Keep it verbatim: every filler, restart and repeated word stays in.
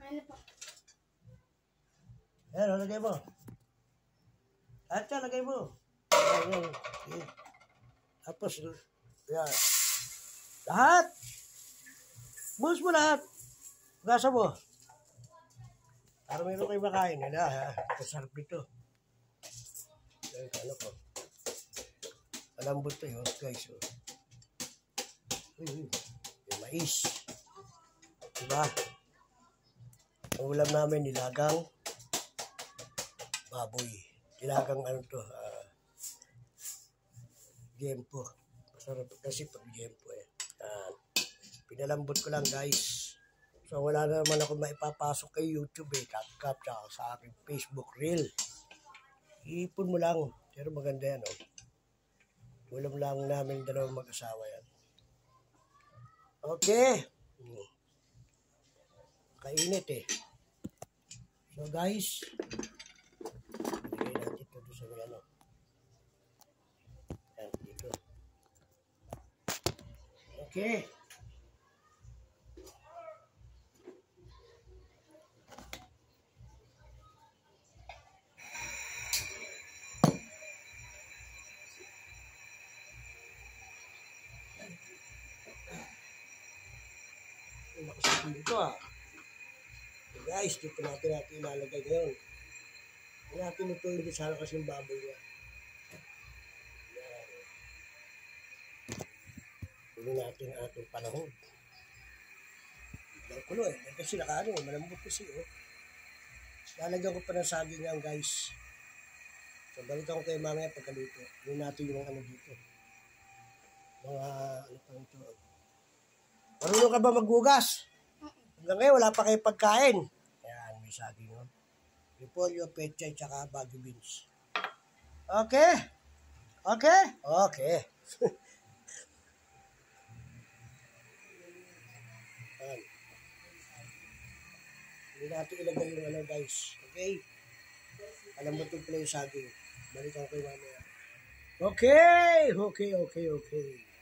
Ano po? Ayan, lagay mo. At yan, lagay mo. Ayan, ayan. Okay. Tapos, yan. Lahat. Buhos mo lahat. Gasa mo. Para mayroon kayo makain. Yan ha. Kasarap ito. Ayan, ano ko. Malambot to yun, guys. Oh. Uy, uy. Yung mais. Diba? Ang ulam namin, nilagang baboy. Nilagang ano to, uh, gempo. Masarap kasi pag gempo eh. Uh, pinalambot ko lang guys. So wala na naman ako maipapasok kay YouTube eh. Cut-cut sa aking Facebook reel. Iipon mo lang. Pero maganda yan oh. Ulam lang namin dalawang mag-asawa yan. Okay. Hmm. Kainit eh. So guys, ilagay natin ito doon sa ano. Yan, dito. Okay. Nakasapin dito ah. So guys, dito natin natin ilalagay ngayon. Hindi natin ito yung sana kasi yung baboy niya. Yan. Hindi natin ang ating panahon. Ang kulo eh. Kasi nakaano, malambot kasi oh. Lalagyan ko pa ng saging yan guys. So balikan ko kayo mamaya pagkaluto. Hindi natin yung ano dito. Mga ano pa ito. Marunong ka ba maghugas? Hanggang ngayon wala pa kayo pagkain. Ayan, may saging oh. Repolyo, pechay, tsaka bago beans. Okay? Okay? Okay. Ayan. Hindi natin ilagay yung ano guys. Okay? Alam mo ito pala yung saging. Balikan ko yung mamaya. Okay! Okay, okay, okay.